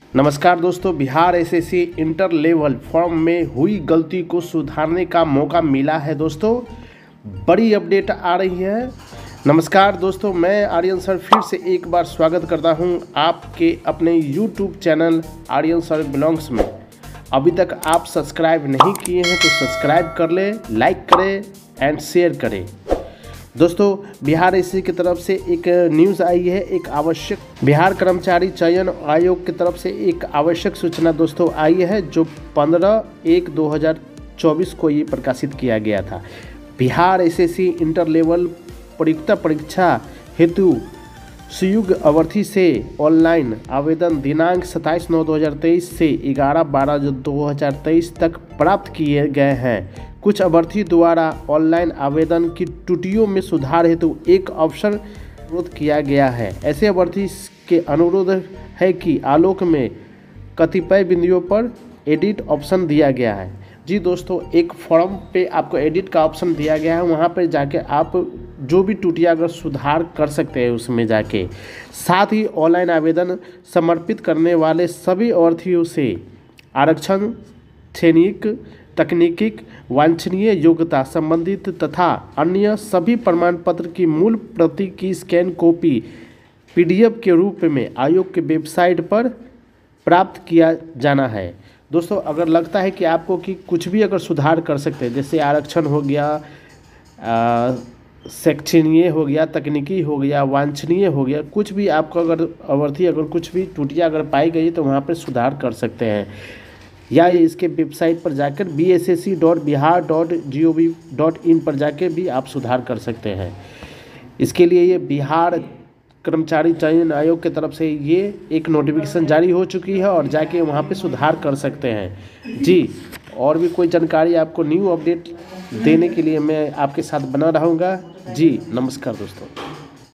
नमस्कार दोस्तों, Bihar SSC inter level form में हुई गलती को सुधारने का मौका मिला है। दोस्तों बड़ी अपडेट आ रही है। नमस्कार दोस्तों, मैं आर्यन सर फिर से एक बार स्वागत करता हूं आपके अपने YouTube channel Aryan sir blogs में। अभी तक आप सब्सक्राइब नहीं किए हैं तो सब्सक्राइब कर ले, लाइक करें एंड शेयर करें। दोस्तों बिहार एसएससी की तरफ से एक न्यूज़ आई है, एक आवश्यक बिहार कर्मचारी चयन आयोग की तरफ से एक आवश्यक सूचना दोस्तों आई है, जो 15/1/2024 को ये प्रकाशित किया गया था। बिहार एसएससी इंटर लेवल परीक्षा हेतु संयुक्त अवधि से ऑनलाइन आवेदन दिनांक 27/9/2023 से 11/12/2023 तक प्राप्त किए गए हैं। कुछ अभ्यर्थी द्वारा ऑनलाइन आवेदन की त्रुटियों में सुधार हेतु एक अवसर अनुरोध किया गया है। ऐसे अभ्यर्थी के अनुरोध है कि आलोक में कतिपय बिंदुओं पर एडिट ऑप्शन दिया गया है। जी दोस्तों, एक फॉर्म पे आपको एडिट का ऑप्शन दिया गया है, वहाँ पर जाके आप जो भी त्रुटियां अगर सुधार कर सकते हैं उसमें जाके। साथ ही ऑनलाइन आवेदन समर्पित करने वाले सभी अभ्यर्थियों से आरक्षण, क्षणिक, तकनीकी वांछनीय योग्यता संबंधित तथा अन्य सभी प्रमाण पत्र की मूल प्रति की स्कैन कॉपी पीडीएफ के रूप में आयोग के वेबसाइट पर प्राप्त किया जाना है। दोस्तों अगर लगता है कि आपको कि कुछ भी अगर सुधार कर सकते हैं, जैसे आरक्षण हो गया, शैक्षणिक हो गया, तकनीकी हो गया, वांछनीय हो गया, कुछ भी आपको अगर अभ्यर्थी अगर कुछ भी त्रुटियां अगर पाई गई तो वहाँ पर सुधार कर सकते हैं, या इसके वेबसाइट पर जाकर bssc.bihar.gov.in पर जाकर भी आप सुधार कर सकते हैं। इसके लिए ये बिहार कर्मचारी चयन आयोग की तरफ से ये एक नोटिफिकेशन जारी हो चुकी है और जाके वहाँ पे सुधार कर सकते हैं। जी, और भी कोई जानकारी आपको न्यू अपडेट देने के लिए मैं आपके साथ बना रहूँगा। जी नमस्कार दोस्तों।